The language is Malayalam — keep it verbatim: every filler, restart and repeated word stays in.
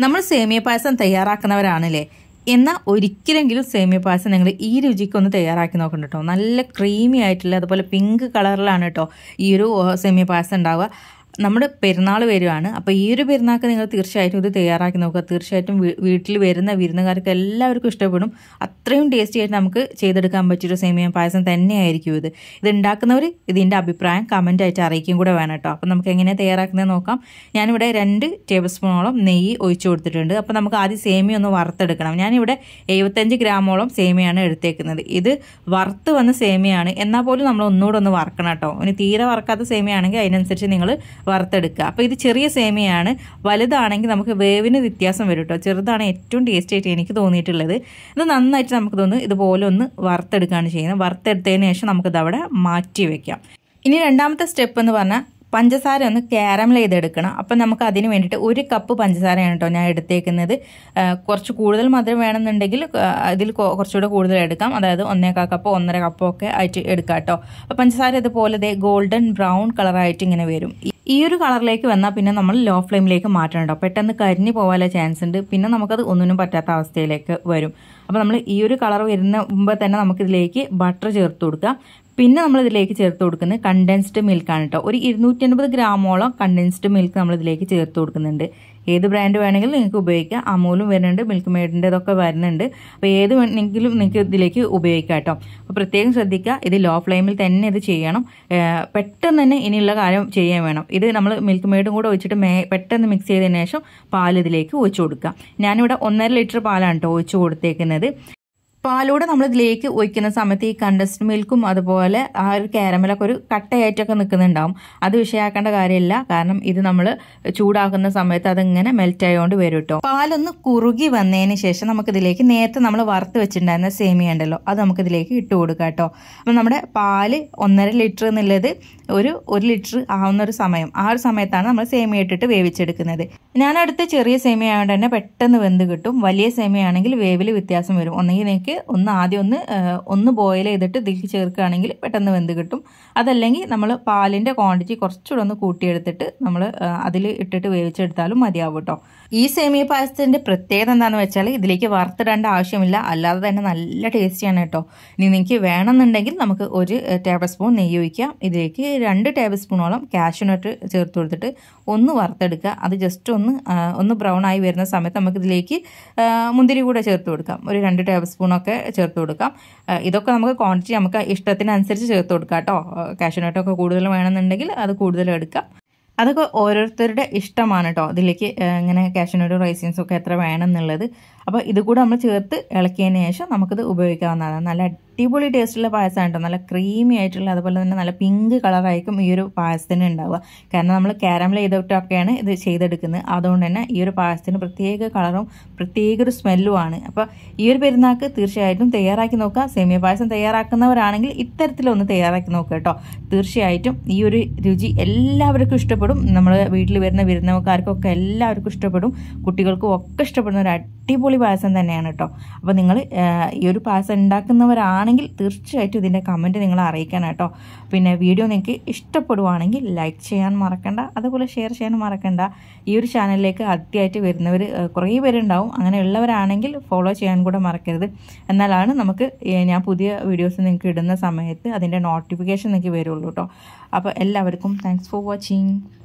നമ്മൾ സേമിയ പായസം തയ്യാറാക്കുന്നവരാണല്ലേ. എന്നാൽ ഒരിക്കലെങ്കിലും സേമിയ പായസം നിങ്ങൾ ഈ രുചിക്കൊന്ന് തയ്യാറാക്കി നോക്കണം കേട്ടോ. നല്ല ക്രീമി ആയിട്ടുള്ള അതുപോലെ പിങ്ക് കളറിലാണ് കേട്ടോ ഈ ഒരു സേമിയ പായസം ഉണ്ടാവുക. നമ്മുടെ പെരുന്നാൾ വരുവാണ്. അപ്പോൾ ഈ ഒരു പെരുന്നാൾക്ക് നിങ്ങൾ തീർച്ചയായിട്ടും ഇത് തയ്യാറാക്കി നോക്കുക. തീർച്ചയായിട്ടും വീട്ടിൽ വരുന്ന വിരുന്നുകാർക്ക് എല്ലാവർക്കും ഇഷ്ടപ്പെടും. അത്രയും ടേസ്റ്റി ആയിട്ട് നമുക്ക് ചെയ്തെടുക്കാൻ പറ്റിയൊരു സേമിയ പായസം തന്നെയായിരിക്കും ഇത്. ഇത് ഉണ്ടാക്കുന്നവർ ഇതിൻ്റെ അഭിപ്രായം കമൻ്റ് ആയിട്ട് അറിയിക്കും കൂടെ വേണം കേട്ടോ. അപ്പോൾ നമുക്ക് എങ്ങനെ തയ്യാറാക്കുന്നത് നോക്കാം. ഞാനിവിടെ രണ്ട് ടേബിൾ സ്പൂണോളം നെയ്യ് ഒഴിച്ചു കൊടുത്തിട്ടുണ്ട്. അപ്പോൾ നമുക്ക് ആദ്യം സേമിയ ഒന്ന് വറുത്തെടുക്കണം. ഞാനിവിടെ എഴുപത്തഞ്ച് ഗ്രാമോളം സേമിയാണ് എടുത്തേക്കുന്നത്. ഇത് വറുത്ത് വന്ന സേമിയാണ്, എന്നാൽ പോലും നമ്മൾ ഒന്നുകൂടെ ഒന്ന് വറക്കണം കേട്ടോ. ഇനി തീരെ വറക്കാത്ത സേമിയാണെങ്കിൽ അതിനനുസരിച്ച് നിങ്ങൾ വറുത്തെടുക്കുക. അപ്പോൾ ഇത് ചെറിയ സേമിയാണ്. വലുതാണെങ്കിൽ നമുക്ക് വേവിന് വ്യത്യാസം വരും കേട്ടോ. ചെറുതാണ് ഏറ്റവും ടേസ്റ്റി ആയിട്ട് എനിക്ക് തോന്നിയിട്ടുള്ളത്. ഇത് നന്നായിട്ട് നമുക്ക് തോന്നുന്നു ഇതുപോലെ ഒന്ന് വറുത്തെടുക്കുകയാണ് ചെയ്യുന്നത്. വറുത്തെടുത്തതിന് ശേഷം നമുക്കിത് അവിടെ മാറ്റി വെക്കാം. ഇനി രണ്ടാമത്തെ സ്റ്റെപ്പ് എന്ന് പറഞ്ഞാൽ പഞ്ചസാര ഒന്ന് കാരമൽ ചെയ്തെടുക്കണം. അപ്പം നമുക്ക് അതിന് വേണ്ടിയിട്ട് ഒരു കപ്പ് പഞ്ചസാരയാണ് കേട്ടോ ഞാൻ എടുത്തേക്കുന്നത്. കുറച്ച് കൂടുതൽ മധുരം വേണമെന്നുണ്ടെങ്കിൽ അതിൽ കുറച്ചുകൂടെ കൂടുതൽ എടുക്കാം. അതായത് ഒന്നേകാൽ കപ്പോ ഒന്നര കപ്പോ ഒക്കെ ആയിട്ട് എടുക്കാം കേട്ടോ. അപ്പം പഞ്ചസാര ഇതുപോലെ ഗോൾഡൻ ബ്രൗൺ കളറായിട്ട് ഇങ്ങനെ വരും. ഈ ഒരു കളറിലേക്ക് വന്നാൽ പിന്നെ നമ്മൾ ലോ ഫ്ലെയിമിലേക്ക് മാറ്റണം കേട്ടോ. പെട്ടെന്ന് കരിഞ്ഞു പോകാനുള്ള ചാൻസ് ഉണ്ട്. പിന്നെ നമുക്കത് ഒന്നിനും പറ്റാത്ത അവസ്ഥയിലേക്ക് വരും. അപ്പോൾ നമ്മൾ ഈ ഒരു കളർ വരുന്ന മുമ്പ് തന്നെ നമുക്കിതിലേക്ക് ബട്ടർ ചേർത്ത് കൊടുക്കാം. പിന്നെ നമ്മൾ ഇതിലേക്ക് ചേർത്ത് കൊടുക്കുന്നത് കണ്ടൻസ്ഡ് മിൽക്കാണ് കേട്ടോ. ഒരു ഇരുന്നൂറ്റി അൻപത് ഗ്രാമോളം കണ്ടൻസ്ഡ് മിൽക്ക് നമ്മൾ ഇതിലേക്ക് ചേർത്ത് കൊടുക്കുന്നുണ്ട്. ഏത് ബ്രാൻഡ് വേണമെങ്കിലും നിങ്ങൾക്ക് ഉപയോഗിക്കാം. അമൂലും വരുന്നുണ്ട്, മിൽക്ക് മെയ്ഡിൻ്റെ ഇതൊക്കെ വരുന്നുണ്ട്. അപ്പോൾ ഏത് വേണമെങ്കിലും നിങ്ങൾക്ക് ഇതിലേക്ക് ഉപയോഗിക്കാം കേട്ടോ. അപ്പോൾ പ്രത്യേകം ശ്രദ്ധിക്കുക, ഇത് ലോ ഫ്ലെയിമിൽ തന്നെ ഇത് ചെയ്യണം. പെട്ടെന്ന് തന്നെ ഇനിയുള്ള കാര്യം ചെയ്യാൻ വേണം. ഇത് നമ്മൾ മിൽക്ക് മെയ്ഡും കൂടെ ഒഴിച്ചിട്ട് മേ പെട്ടെന്ന് മിക്സ് ചെയ്തതിന് ശേഷം പാൽ ഇതിലേക്ക് ഒഴിച്ചു കൊടുക്കുക. ഞാനിവിടെ ഒന്നര ലിറ്റർ പാലാണ് കേട്ടോ ഒഴിച്ചു കൊടുത്തേക്കുന്നത്. പാലൂടെ നമ്മൾ ഇതിലേക്ക് ഒഴിക്കുന്ന സമയത്ത് ഈ കണ്ടൻസ്ഡ് മിൽക്കും അതുപോലെ ആ ഒരു കാരമലൊക്കെ ഒരു കട്ടയായിട്ടൊക്കെ നിൽക്കുന്നുണ്ടാവും. അത് വിഷയമാക്കേണ്ട കാര്യമില്ല. കാരണം ഇത് നമ്മൾ ചൂടാക്കുന്ന സമയത്ത് അതിങ്ങനെ മെൽറ്റ് ആയതുകൊണ്ട് വരും കേട്ടോ. പാലൊന്ന് കുറുകി വന്നതിന് ശേഷം നമുക്കിതിലേക്ക് നേരത്തെ നമ്മൾ വറുത്ത് വെച്ചിട്ടുണ്ടായിരുന്ന സേമിയ ഉണ്ടല്ലോ, അത് നമുക്കിതിലേക്ക് ഇട്ട് കൊടുക്കാം കേട്ടോ. അപ്പം നമ്മുടെ പാല് ഒന്നര ലിറ്റർ എന്നുള്ളത് ഒരു ഒരു ലിറ്റർ ആവുന്ന ഒരു സമയം, ആ ഒരു സമയത്താണ് നമ്മൾ സേമിയ ഇട്ടിട്ട് വേവിച്ചെടുക്കുന്നത്. ഞാനടുത്ത് ചെറിയ സേമിയ ആയതുകൊണ്ട് തന്നെ പെട്ടെന്ന് വെന്ത് കിട്ടും. വലിയ സേമിയ ആണെങ്കിൽ വേവിൽ വ്യത്യാസം വരും. ഒന്നെങ്കിൽ നിങ്ങൾക്ക് ഒന്ന് ആദ്യം ഒന്ന് ഒന്ന് ബോയിൽ ചെയ്തിട്ട് ഇതിലേക്ക് ചേർക്കുകയാണെങ്കിൽ പെട്ടെന്ന് വെന്ത് കിട്ടും. അതല്ലെങ്കിൽ നമ്മൾ പാലിൻ്റെ ക്വാണ്ടിറ്റി കുറച്ചുകൂടെ ഒന്ന് കൂട്ടിയെടുത്തിട്ട് നമ്മൾ അതിൽ ഇട്ടിട്ട് വേവിച്ചെടുത്താലും മതിയാവും കേട്ടോ. ഈ സേമിയ പായസത്തിൻ്റെ പ്രത്യേകത എന്താണെന്ന് വെച്ചാൽ ഇതിലേക്ക് വറുത്തിടേണ്ട ആവശ്യമില്ല, അല്ലാതെ തന്നെ നല്ല ടേസ്റ്റിയാണ് കേട്ടോ. ഇനി നിങ്ങൾക്ക് വേണമെന്നുണ്ടെങ്കിൽ നമുക്ക് ഒരു ടേബിൾ സ്പൂൺ നെയ്യ് ഒഴിക്കാം. ഇതിലേക്ക് രണ്ട് ടേബിൾ സ്പൂണോളം കാഷ്യൂനട്ട് ചേർത്ത് കൊടുത്തിട്ട് ഒന്ന് വറുത്തെടുക്കുക. അത് ജസ്റ്റ് ഒന്ന് ഒന്ന് ബ്രൗൺ ആയി വരുന്ന സമയത്ത് നമുക്ക് ഇതിലേക്ക് മുന്തിരി കൂടെ ചേർത്ത് കൊടുക്കാം. ഒരു രണ്ട് ടേബിൾ സ്പൂണൊക്കെ ചേർത്ത് കൊടുക്കാം. ഇതൊക്കെ നമുക്ക് ക്വാണ്ടിറ്റി നമുക്ക് ഇഷ്ടത്തിനനുസരിച്ച് ചേർത്ത് കൊടുക്കാം കേട്ടോ. കാഷ്യൂനട്ടൊക്കെ കൂടുതൽ വേണമെന്നുണ്ടെങ്കിൽ അത് കൂടുതൽ എടുക്കാം. അതൊക്കെ ഓരോരുത്തരുടെ ഇഷ്ടമാണ് കേട്ടോ. ഇതിലേക്ക് ഇങ്ങനെ കാഷ്യൂനട്ട് റൈസിൻസും ഒക്കെ എത്ര വേണമെന്നുള്ളത്. അപ്പോൾ ഇത് കൂടെ നമ്മൾ ചേർത്ത് ഇളക്കിയതിന് ശേഷം നമുക്കിത് ഉപയോഗിക്കാവുന്നതാണ്. നല്ല അടിപൊളി ടേസ്റ്റുള്ള പായസമാണ് കേട്ടോ. നല്ല ക്രീമി ആയിട്ടുള്ള, അതുപോലെ തന്നെ നല്ല പിങ്ക് കളറായിരിക്കും ഈ ഒരു പായസത്തിന് ഉണ്ടാവുക. കാരണം നമ്മൾ കാരമൽ ചെയ്തിട്ടൊക്കെയാണ് ഇത് ചെയ്തെടുക്കുന്നത്. അതുകൊണ്ട് തന്നെ ഈ ഒരു പായസത്തിന് പ്രത്യേക കളറും പ്രത്യേക ഒരു സ്മെല്ലുമാണ്. അപ്പോൾ ഈ ഒരു പെരുന്നാൾക്ക് തീർച്ചയായിട്ടും തയ്യാറാക്കി നോക്കുക. സേമിയ പായസം തയ്യാറാക്കുന്നവരാണെങ്കിൽ ഇത്തരത്തിലൊന്ന് തയ്യാറാക്കി നോക്കുക കേട്ടോ. തീർച്ചയായിട്ടും ഈ ഒരു രുചി എല്ലാവർക്കും ഇഷ്ടപ്പെടും. നമ്മൾ വീട്ടിൽ വരുന്ന വിരുന്നുകാർക്കൊക്കെ എല്ലാവർക്കും ഇഷ്ടപ്പെടും. കുട്ടികൾക്കും ഒക്കെ ഇഷ്ടപ്പെടുന്ന ഒരു അടിപൊളി പായസം തന്നെയാണ് കേട്ടോ. അപ്പോൾ നിങ്ങൾ ഈ ഒരു പായസം ഉണ്ടാക്കുന്നവരാണെങ്കിൽ തീർച്ചയായിട്ടും ഇതിൻ്റെ കമൻറ്റ് നിങ്ങൾ അറിയിക്കണം കേട്ടോ. പിന്നെ വീഡിയോ നിങ്ങൾക്ക് ഇഷ്ടപ്പെടുവാണെങ്കിൽ ലൈക്ക് ചെയ്യാൻ മറക്കണ്ട, അതുപോലെ ഷെയർ ചെയ്യാൻ മറക്കണ്ട. ഈ ഒരു ചാനലിലേക്ക് ആദ്യമായിട്ട് വരുന്നവർ കുറേ പേരുണ്ടാവും. അങ്ങനെയുള്ളവരാണെങ്കിൽ ഫോളോ ചെയ്യാൻ കൂടെ മറക്കരുത്. എന്നാലാണ് നമുക്ക് ഞാൻ പുതിയ വീഡിയോസ് നിങ്ങൾക്ക് ഇടുന്ന സമയത്ത് അതിൻ്റെ നോട്ടിഫിക്കേഷൻ നിങ്ങൾക്ക് വരുള്ളൂ കേട്ടോ. അപ്പോൾ എല്ലാവർക്കും താങ്ക്സ് ഫോർ വാച്ചിങ്.